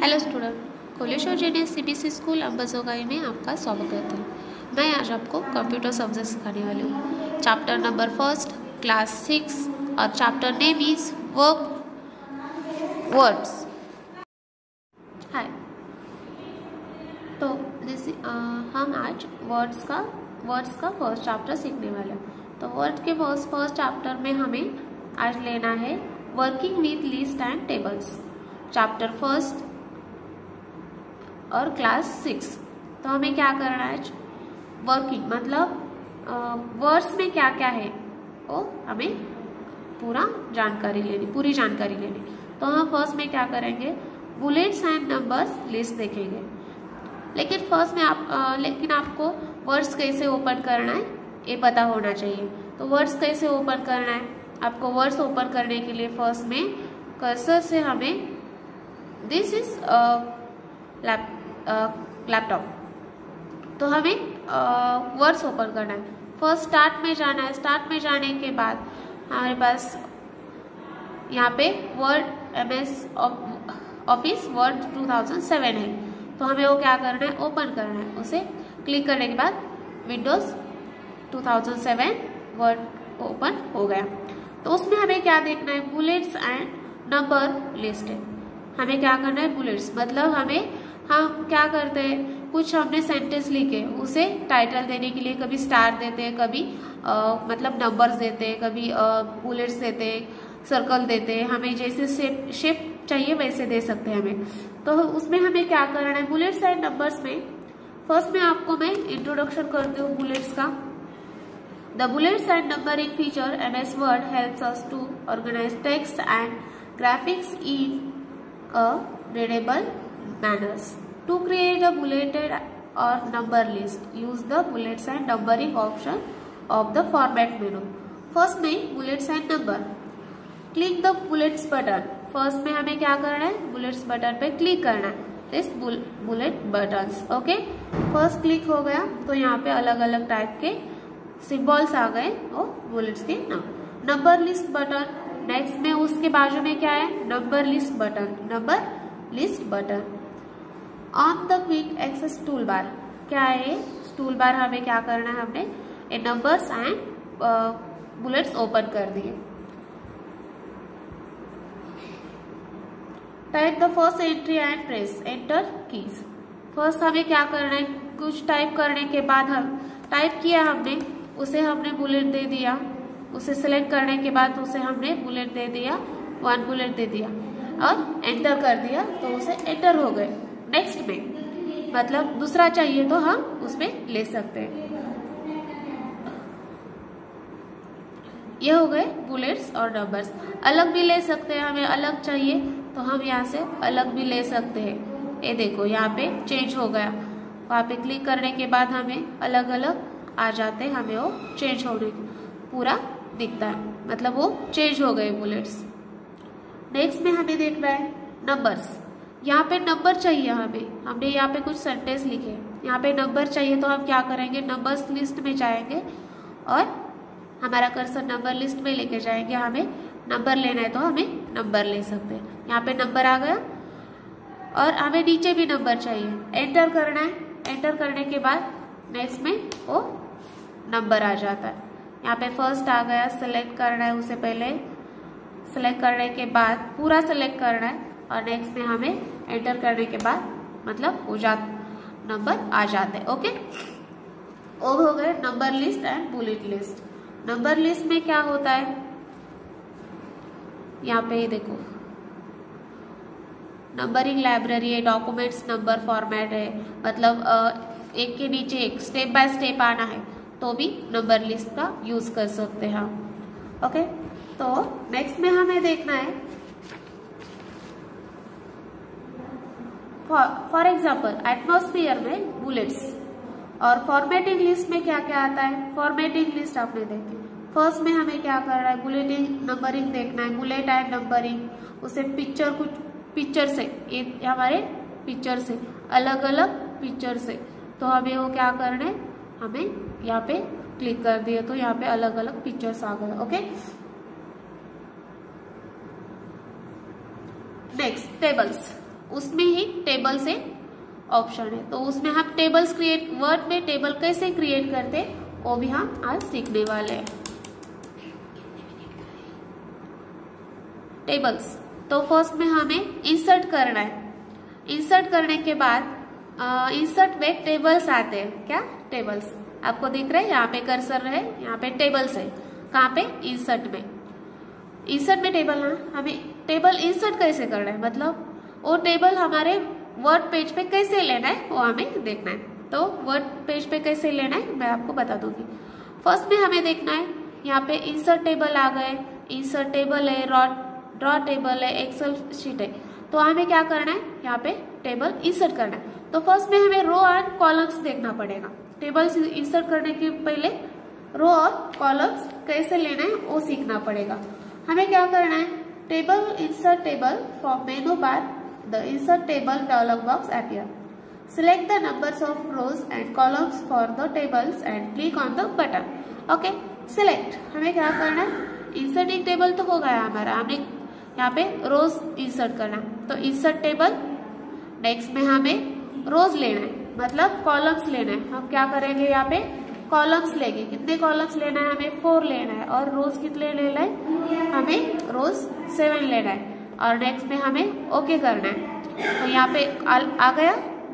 Hello student, Koleshwar JDS CBSE school Ambajogai में आपका स्वागत है। मैं आज आपको कंप्यूटर सब्जेक्ट सिखाने वाली हूँ। चैप्टर नंबर फर्स्ट, क्लास 6 और chapter name is words. Hi, तो हम आज वर्ड्स का फर्स्ट चैप्टर सीखने वाले हैं। तो वर्ड के फर्स्ट चैप्टर में हमें आज लेना है working with list and tables, chapter first और क्लास 6। तो हमें क्या करना है, वर्किंग मतलब वर्ड्स में क्या क्या है वो हमें पूरी जानकारी लेनी। तो हम फर्स्ट में क्या करेंगे, बुलेट्स एंड नंबर्स लिस्ट देखेंगे। लेकिन आपको वर्ड्स कैसे ओपन करना है ये पता होना चाहिए। तो वर्ड्स कैसे ओपन करना है, आपको वर्ड्स ओपन करने के लिए फर्स्ट में कर्सर से हमें दिस इज लैपटॉप, तो हमें वर्ड्स ओपन करना है। फर्स्ट स्टार्ट में जाना है। स्टार्ट में जाने के बाद हमारे पास यहाँ पे वर्ड MS ऑफिस वर्ड 2007 है। तो हमें वो क्या करना है, ओपन करना है। उसे क्लिक करने के बाद विंडोज 2007 वर्ड ओपन हो गया। तो उसमें हमें क्या देखना है, बुलेट्स एंड नंबर लिस्ट है। हमें क्या करना है, बुलेट्स मतलब हम क्या करते हैं, कुछ हमने सेंटेंस लिखे उसे टाइटल देने के लिए कभी स्टार देते हैं, कभी मतलब नंबर्स देते हैं, कभी बुलेट्स देते हैं, सर्कल देते हैं। हमें जैसे शेप चाहिए वैसे दे सकते हैं हमें। तो उसमें हमें क्या करना है, बुलेट्स एंड नंबर्स में फर्स्ट में आपको मैं इंट्रोडक्शन करती हूँ बुलेट्स का। The bullets and numbering feature MS Word helps us to organize text and graphics in a readable manners. To create a bulleted or number list, use the bullets and numbering option of the format menu. First में bullets and number. Click the bullets button. First में हमें क्या करना है, bullets button पे click करना है। This bullet buttons, okay? First click हो गया तो यहाँ पे अलग अलग टाइप के सिम्बॉल्स आ गए और बुलेट्स के नाम। नंबर लिस्ट बटन, नेक्स्ट में उसके बाजू में क्या है, number list button. On the quick access tool bar, क्या है टूल बार, हमें क्या करना है, हमने ये नंबर्स एंड बुलेट्स ओपन कर दिए। Type the first entry and press enter keys. First हमें क्या करना है, कुछ टाइप करने के बाद हम टाइप किया हमने, उसे हमने बुलेट दे दिया। उसे सिलेक्ट करने के बाद उसे हमने बुलेट दे दिया, 1 बुलेट दे दिया और एंटर कर दिया तो उसे एंटर हो गए। नेक्स्ट में मतलब दूसरा चाहिए तो हम उसमें ले सकते हैं। ये हो गए बुलेट्स और नंबर्स। अलग भी ले सकते हैं, हमें अलग चाहिए तो हम यहाँ से अलग भी ले सकते हैं। ये देखो यहाँ पे चेंज हो गया, वहाँ पे क्लिक करने के बाद हमें अलग अलग आ जाते हैं, हमें वो चेंज होने पूरा दिखता है, मतलब वो चेंज हो गए बुलेट्स। नेक्स्ट में हमें देखना है नंबर्स। यहाँ पे नंबर चाहिए हमने यहाँ पे कुछ सेंटेंस लिखे, यहाँ पे नंबर चाहिए तो हम क्या करेंगे, नंबर्स लिस्ट में जाएंगे और हमारा कर्सर नंबर लिस्ट में लेके जाएंगे। हमें नंबर लेना है तो हमें नंबर ले सकते हैं। यहाँ पे नंबर आ गया और हमें नीचे भी नंबर चाहिए, एंटर करना है। एंटर करने के बाद नेक्स्ट में वो नंबर आ जाता है। यहाँ पे फर्स्ट आ गया, सेलेक्ट करना है उसे, पहले सेलेक्ट करने के बाद पूरा सेलेक्ट करना है और नेक्स्ट में हमें एंटर करने के बाद मतलब नंबर आ जाते हैं। ओके, वो हो गए number list and bullet list. Number list में क्या होता है, यहाँ पे देखो नंबरिंग लाइब्रेरी है, डॉक्यूमेंट्स नंबर फॉर्मेट है, मतलब एक के नीचे एक स्टेप बाय स्टेप आना है तो भी नंबर लिस्ट का यूज कर सकते हैं हम। ओके, तो नेक्स्ट में हमें देखना है फॉर एग्जाम्पल एटमॉस्फेयर में बुलेट्स। और फॉर्मेटिंग लिस्ट में क्या क्या आता है, फॉर्मेटिंग लिस्ट आपने देखी। फर्स्ट में हमें क्या करना है, बुलेटिंग नंबरिंग देखना है, बुलेट एंड नंबरिंग। उसे पिक्चर, कुछ पिक्चर से, ये हमारे पिक्चर से अलग अलग पिक्चर से, तो हमें वो क्या करना है, हमें यहाँ पे क्लिक कर दिए तो यहाँ पे अलग अलग पिक्चर्स आ गए। Okay, next tables. उसमें ही टेबल से ऑप्शन है, तो उसमें हम टेबल्स क्रिएट, वर्ड में टेबल कैसे क्रिएट करते वो भी हम आज सीखने वाले हैं। टेबल्स, तो फर्स्ट में हमें इंसर्ट करना है। इंसर्ट करने के बाद इंसर्ट में टेबल्स आते हैं। क्या टेबल्स आपको दिख रहे हैं, यहाँ पे कर्सर है, यहाँ पे टेबल्स है। कहाँ पे? इंसर्ट में। इंसर्ट में टेबल ना, हमें टेबल इंसर्ट कैसे करना है, मतलब वो टेबल हमारे वर्ड पेज पे कैसे लेना है वो हमें देखना है। तो वर्ड पेज पे कैसे लेना है मैं आपको बता दूंगी। फर्स्ट में हमें देखना है, यहाँ पे इंसर्ट टेबल आ गए, इंसर्ट टेबल है, ड्रॉ टेबल है, एक्सेल शीट है। तो हमें क्या करना है, यहाँ पे टेबल इंसर्ट करना है। तो फर्स्ट में हमें रो एंड कॉलम्स देखना पड़ेगा। टेबल्स इंसर्ट करने के पहले रो और कॉलम्स कैसे लेना है वो सीखना पड़ेगा। हमें क्या करना है, table insert table from menu bar, the insert table dialog box appear. Select the numbers of rows and columns for the tables and click on the button. Okay, select, हमें क्या करना है, इंसर्ट एक टेबल तो हो गया हमारा, हमने यहाँ पे रोज इंसर्ट करना है। तो इंसर्ट टेबल, नेक्स्ट में हमें रोज लेना है, मतलब कॉलम्स लेना है। हम क्या करेंगे, यहाँ पे कॉलम्स लेंगे। कितने कॉलम्स लेना है, हमें 4 लेना है। और रोज कितने लेना है, हमें रोज 7 लेना है। और नेक्स्ट में हमें ओके करना है। तो यहाँ पे आ गया,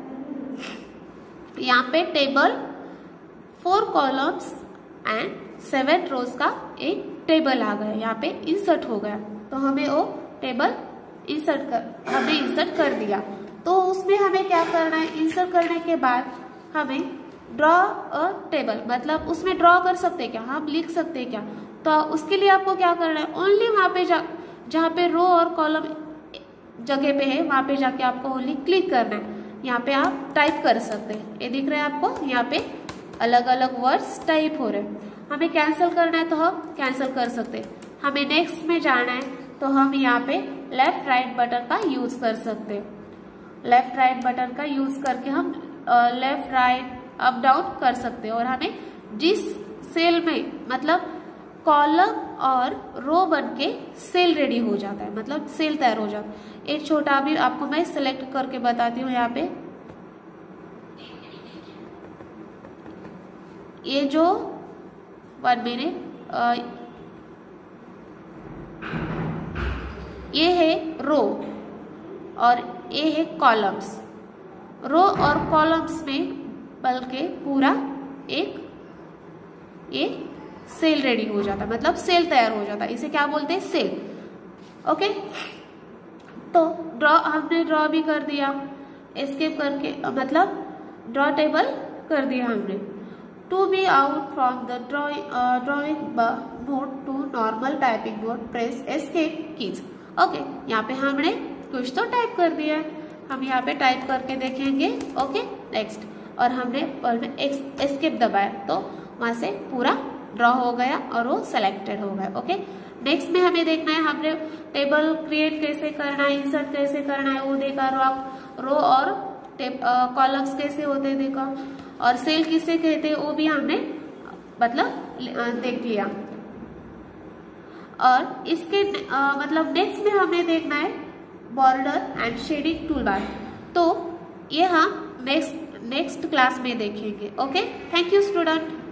यहाँ पे टेबल 4 कॉलम्स एंड 7 रोज का एक टेबल आ गया, यहाँ पे इंसर्ट हो गया। तो हमें वो टेबल इंसर्ट कर दिया। तो उसमें हमें क्या करना है, इंसर्ट करने के बाद हमें ड्रॉ अ टेबल, मतलब उसमें ड्रॉ कर सकते हैं क्या, हम लिख सकते हैं क्या। तो उसके लिए आपको क्या करना है, ओनली वहाँ पे जहाँ पे रो और कॉलम जगह पे है वहाँ पे जाके आपको ओनली क्लिक करना है। यहाँ पे आप टाइप कर सकते हैं, ये दिख रहा है आपको, यहाँ पे अलग अलग वर्ड्स टाइप हो रहे हैं। हमें कैंसिल करना है तो हम कैंसिल कर सकते हैं। हमें नेक्स्ट में जाना है तो हम यहाँ पे लेफ्ट राइट बटन का यूज कर सकते हैं। लेफ्ट राइट बटन का यूज करके हम लेफ्ट राइट अप डाउन कर सकते हैं। और हमें जिस सेल में, मतलब कॉलम और रो बन के सेल रेडी हो जाता है, मतलब सेल तैयार हो जाता है। एक छोटा भी आपको मैं सिलेक्ट करके बताती हूँ। यहाँ पे ये जो 1 मिनट, ये है रो और ये है कॉलम्स। रो और कॉलम्स में बल्कि पूरा एक ये सेल रेडी हो जाता है, मतलब सेल तैयार हो जाता है। इसे क्या बोलते हैं, सेल। ओके, तो हमने ड्रॉ भी कर दिया, एस्केप करके, मतलब ड्रॉ टेबल कर दिया हमने। To be out from the drawing mode to normal typing mode press escape keys. Okay, यहाँ पे हमने कुछ तो टाइप कर दिया है, हम यहाँ पे टाइप करके देखेंगे। ओके, नेक्स्ट, और हमने एस्केप दबाया तो वहां से पूरा ड्रॉ हो गया और वो सेलेक्टेड हो गया। ओके, नेक्स्ट में हमें देखना है, हमने टेबल क्रिएट कैसे करना है, इंसर्ट कैसे करना है वो देखा, रो और कॉलम्स कैसे होते देखा, और सेल किसे कहते हैं वो भी हमने मतलब देख लिया। और इसके मतलब नेक्स्ट में हमें देखना है बॉर्डर एंड शेडिंग टूलबार। तो ये हम नेक्स्ट क्लास में देखेंगे। Okay, thank you student.